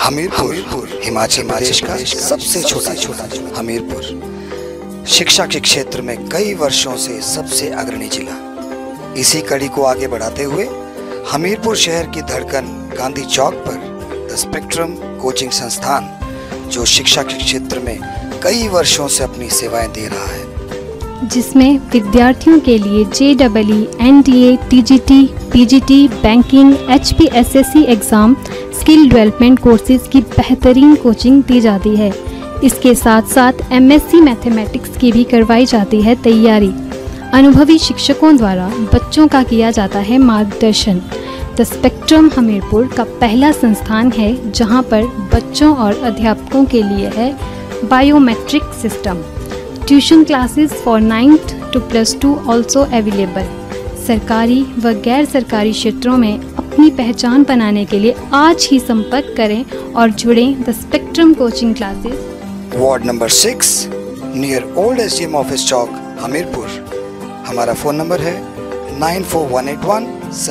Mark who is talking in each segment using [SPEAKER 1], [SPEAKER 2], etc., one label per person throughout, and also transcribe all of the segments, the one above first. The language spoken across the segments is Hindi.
[SPEAKER 1] हमीरपुर हिमाचल प्रदेश का सबसे छोटा हमीरपुर शिक्षा के क्षेत्र में कई वर्षों से सबसे अग्रणी जिला। इसी कड़ी को आगे बढ़ाते हुए हमीरपुर शहर की धड़कन गांधी चौक पर द स्पेक्ट्रम कोचिंग संस्थान, जो शिक्षा के क्षेत्र में कई वर्षों से अपनी सेवाएं दे रहा है,
[SPEAKER 2] जिसमें विद्यार्थियों के लिए JEE, NTA, TGT, PGT, banking, HPSSC exam, skill development courses की बेहतरीन कोचिंग दी जाती है। इसके साथ साथ MSc मैथमेटिक्स की भी करवाई जाती है तैयारी। अनुभवी शिक्षकों द्वारा बच्चों का किया जाता है मार्गदर्शन। द स्पेक्ट्रम हमीरपुर का पहला संस्थान है जहां पर बच्चों और अध्यापकों के लिए है biometric system. Tuition classes for 9th to +2 also available. सरकारी व गैर सरकारी क्षेत्रों में अपनी पहचान बनाने के लिए आज ही संपर्क करें और जुड़ें the spectrum coaching classes.
[SPEAKER 1] Ward number 6 near old SDM office चौक हमीरपुर। हमारा फ़ोन नंबर है 9418175209,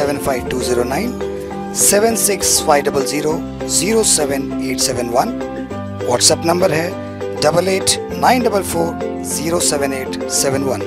[SPEAKER 1] 7650007871। व्हाट्सएप नंबर है 8894407871।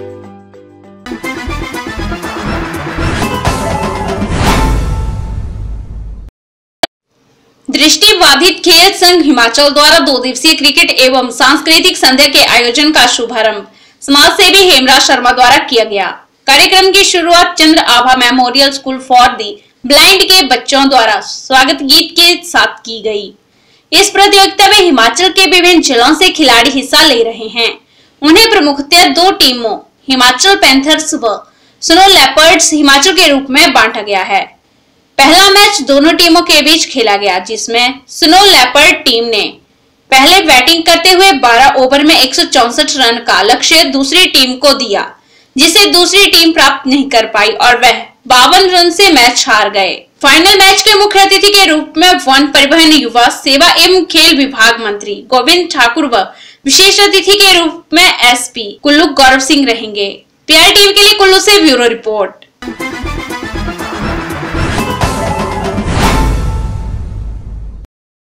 [SPEAKER 3] दृष्टिबाधित खेल संघ हिमाचल द्वारा 2 दिवसीय क्रिकेट एवं सांस्कृतिक संध्या के आयोजन का शुभारंभ समाज सेवी हेमराज शर्मा द्वारा किया गया। कार्यक्रम की शुरुआत Chandra Abha memorial school for the blind के बच्चों द्वारा स्वागत गीत के साथ की गई। इस प्रतियोगिता में हिमाचल के विभिन्न जिलों से खिलाड़ी हिस्सा ले रहे हैं। उन्हें प्रमुखतः 2 टीमों हिमाचल पैंथर्स व स्नो लेपर्ड्स हिमाचल के रूप में बांटा गया है। पहला मैच दोनों टीमों के बीच खेला गया, जिसमें स्नो लेपर्ड टीम ने पहले बैटिंग करते हुए 12 ओवर में 164 रन का लक्ष्य दूसरी टीम को दिया, जिसे दूसरी टीम प्राप्त नहीं कर पाई और वह 52 रन से मैच हार गए। फाइनल मैच के मुख्य अतिथि के रूप में वन परिवहन, युवा सेवा एवं खेल विभाग मंत्री गोविंद ठाकुर व विशेष अतिथि के रूप में SP कुल्लू गौरव सिंह रहेंगे। PI टीवी के लिए कुल्लू से ब्यूरो रिपोर्ट।